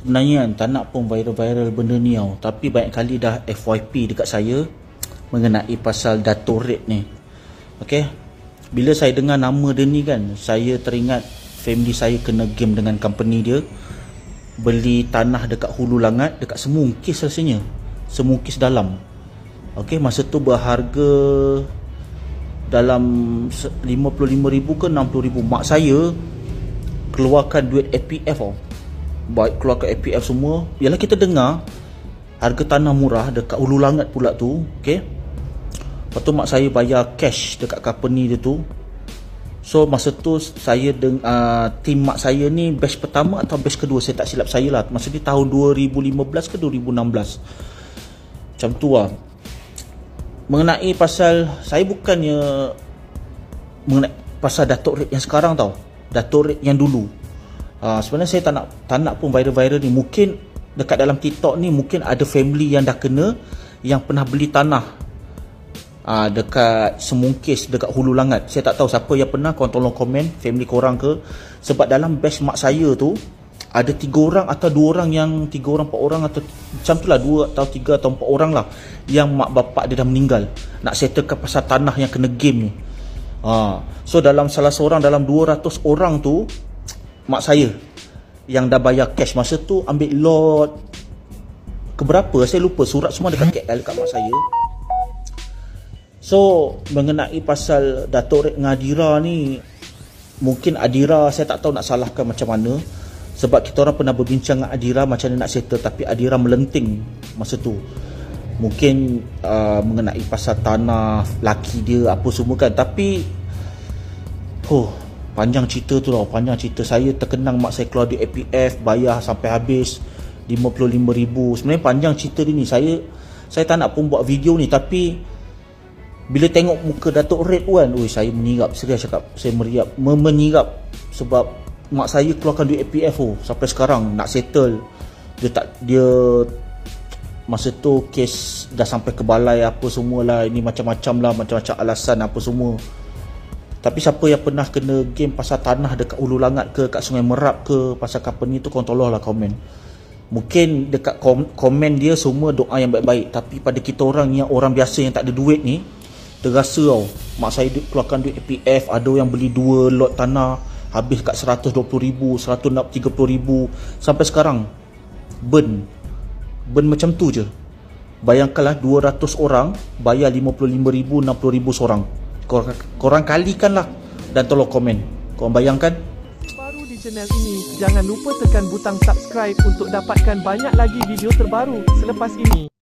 Sebenarnya kan tak nak pun viral-viral benda ni tau. Tapi banyak kali dah FYP dekat saya mengenai pasal Dato' Red ni. Okay, bila saya dengar nama dia ni kan, saya teringat family saya kena game dengan company dia. Beli tanah dekat Hulu Langat, dekat Semungkis rasanya, Semungkis dalam. Okay, masa tu berharga dalam 55,000 ke 60,000. Mak saya keluarkan duit APF tau. Baik keluarkan APF semua. Yalah, kita dengar harga tanah murah dekat Hulu Langat pula tu. Okay, lepas tu mak saya bayar cash dekat company dia tu. So masa tu saya tim mak saya ni batch pertama atau batch kedua, saya tak silap saya lah. Masa ni tahun 2015 ke 2016, macam tu lah. Mengenai pasal, saya bukannya mengenai pasal Dato' Red yang sekarang tau, Dato' Red yang dulu. Sebenarnya saya tak nak pun viral-viral ni. Mungkin dekat dalam TikTok ni mungkin ada family yang dah kena, yang pernah beli tanah dekat Semungkis, dekat Hulu Langat. Saya tak tahu siapa yang pernah, korang tolong komen family korang ke. Sebab dalam batch mak saya tu ada 3 orang atau 2 orang, yang 3 orang 4 orang atau macam tu lah, 2 atau 3 atau 4 orang lah, yang mak bapak dia dah meninggal, nak settlekan pasal tanah yang kena game ni. So dalam salah seorang dalam 200 orang tu, mak saya yang dah bayar cash. Masa tu ambil lot keberapa saya lupa, surat semua dekat KL dekat mak saya. So mengenai pasal Dato' Red dengan Adira ni, mungkin Adira saya tak tahu nak salahkan macam mana. Sebab kita orang pernah berbincang dengan Adira macam mana nak settle, tapi Adira melenting masa tu. Mungkin mengenai pasal tanah laki dia apa semua kan. Tapi panjang cerita tu tau, panjang cerita. Saya terkenang mak saya keluar di APF, bayar sampai habis 55,000. Sebenarnya panjang cerita dia ni. Saya tak nak pun buat video ni, tapi bila tengok muka Dato' Red tu kan, saya menyirap, serius cakap, saya menyirap. Sebab mak saya keluarkan duit APF tu sampai sekarang nak settle. Dia masa tu kes dah sampai ke balai apa semualah, ini macam-macam lah, macam-macam alasan apa semua. Tapi siapa yang pernah kena game pasal tanah dekat Hulu Langat ke, kat Sungai Merap ke, pasal company tu, korang tolonglah komen. Mungkin dekat komen dia semua doa yang baik-baik, tapi pada kita orang yang orang biasa yang tak ada duit ni, terasa tau. Mak saya keluarkan duit APF, ada yang beli 2 lot tanah habis kat 120,000, 130,000, sampai sekarang burn macam tu je. Bayangkanlah 200 orang bayar 55,000, 60,000 seorang. Korang kalikan lah dan tolong komen. Korang bayangkan. Baru di channel ini, jangan lupa tekan butang subscribe untuk dapatkan banyak lagi video terbaru selepas ini.